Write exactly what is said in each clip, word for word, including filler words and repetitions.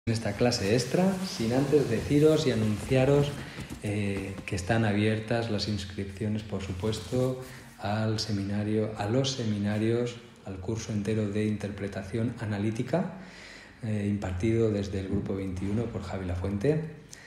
En esta clase extra, sin antes deciros y anunciaros eh, que están abiertas las inscripciones, por supuesto, al seminario, a los seminarios, al curso entero de interpretación analítica, eh, impartido desde el grupo veintiuno por Javi Lafuente,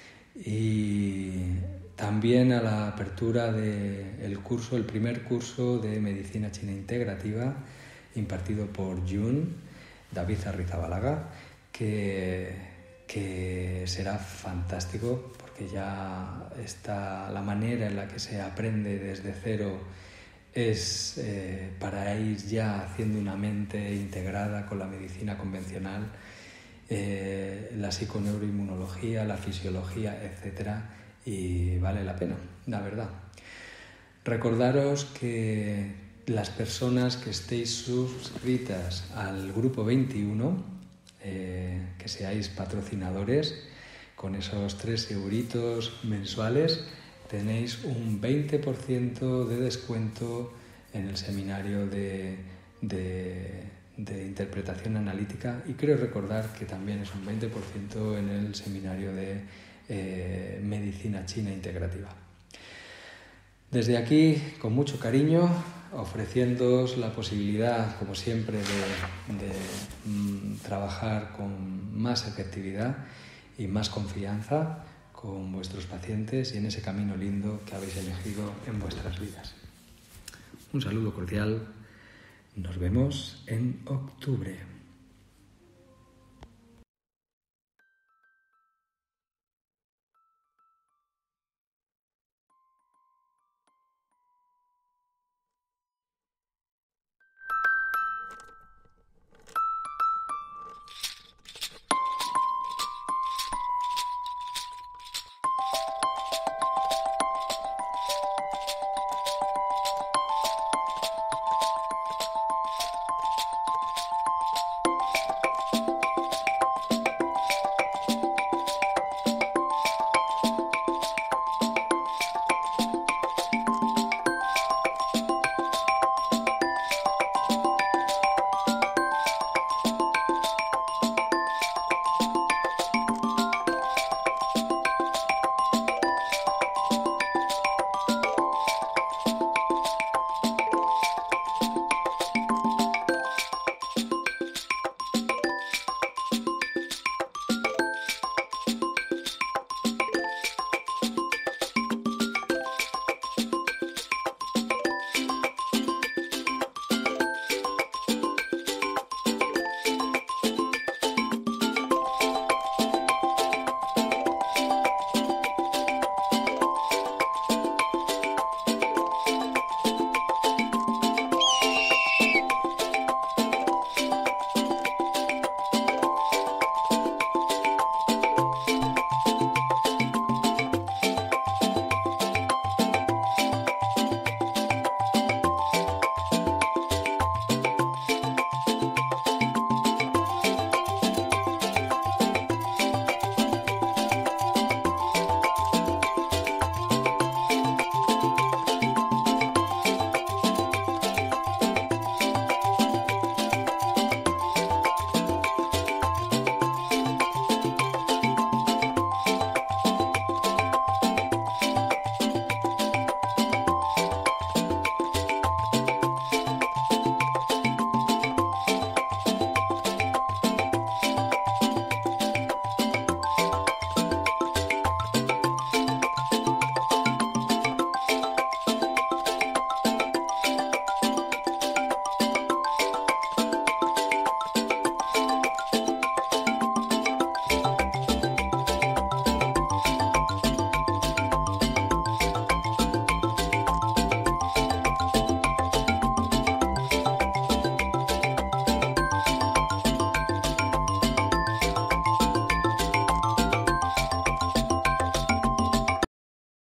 y también a la apertura del curso, el primer curso de medicina china integrativa, impartido por Jun David Arrizabalaga, que, que será fantástico porque ya está la manera en la que se aprende desde cero es eh, para ir ya haciendo una mente integrada con la medicina convencional, eh, la psiconeuroinmunología, la fisiología, etcétera, y vale la pena, la verdad. Recordaros que las personas que estéis suscritas al grupo veintiuno, eh, que seáis patrocinadores, con esos tres euritos mensuales tenéis un veinte por ciento de descuento en el seminario de, de, de interpretación analítica, y creo recordar que también es un veinte por ciento en el seminario de eh, medicina china integrativa. Desde aquí, con mucho cariño, ofreciéndoos la posibilidad, como siempre, de, de mm, trabajar con más efectividad y más confianza con vuestros pacientes y en ese camino lindo que habéis elegido en vuestras vidas. Un saludo cordial. Nos vemos en octubre.